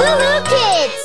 Lulu Kids!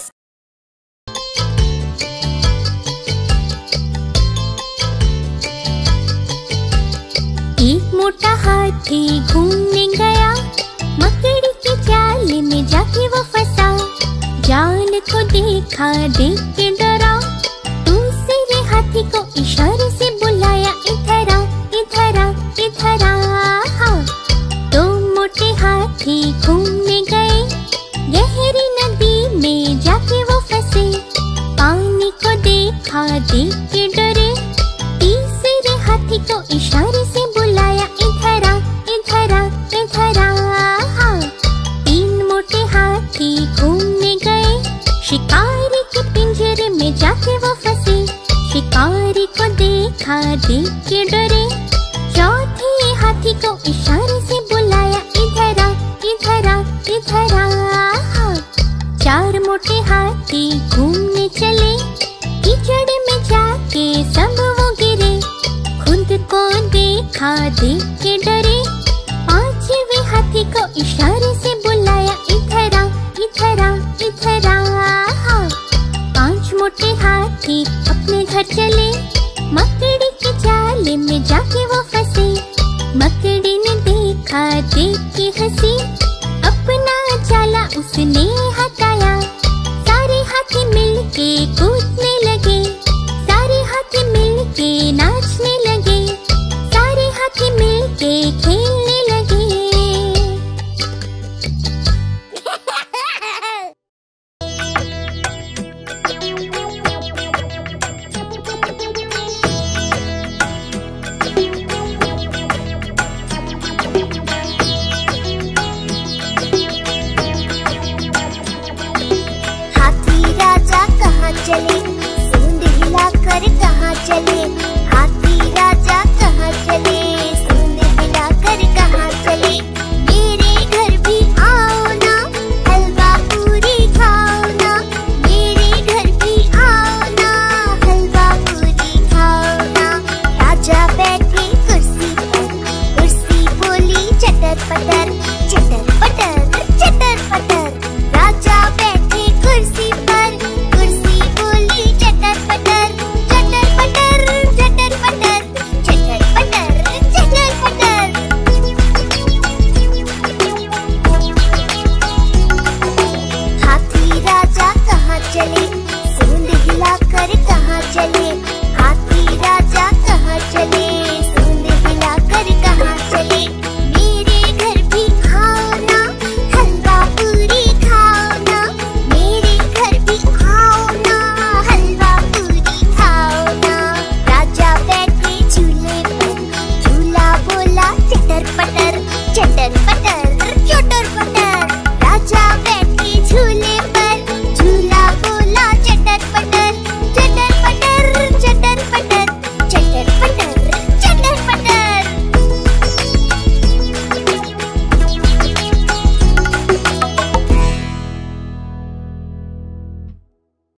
एक मोटा हाथी घूमने गया, मकड़ी की जाल में जाके वो फंसा। जाल को देखा, देख के डरा, दूसरे हाथी को इशारे से बुलाया, इधर आ, इधर आ, इधर आ। दो मोटे हाथी घूमने गए, गहरी नदी में जाके वो फंसे। पानी को देखा, देख के डरे, तीसरे हाथी को इशारे से बुलाया, इधर आ, इधर आ, इधर आ। तीन मोटे हाथी घूमने गए, शिकारी के पिंजरे में जाके वो फंसे। शिकारी को देखा, देख के डरे, चौथे हाथी को इशारे से बुलाया, इधर आ, इधर आ, इधर आ। चार मोटे हाथी घूमने चले, कीचड़ में जाके सब वो गिरे। खुद को देखा, देख के डरे, पांचवे हाथी को इशारे से बुलाया, इधर आ, इधर आ, इधर आ। पांच मोटे हाथी अपने घर चले, मकड़ी के जाल में जाके वो फंसे। मकड़ी ने देखा, देख के हंसी, अपना जाला उसने हटाया। सारे हाथी मिलके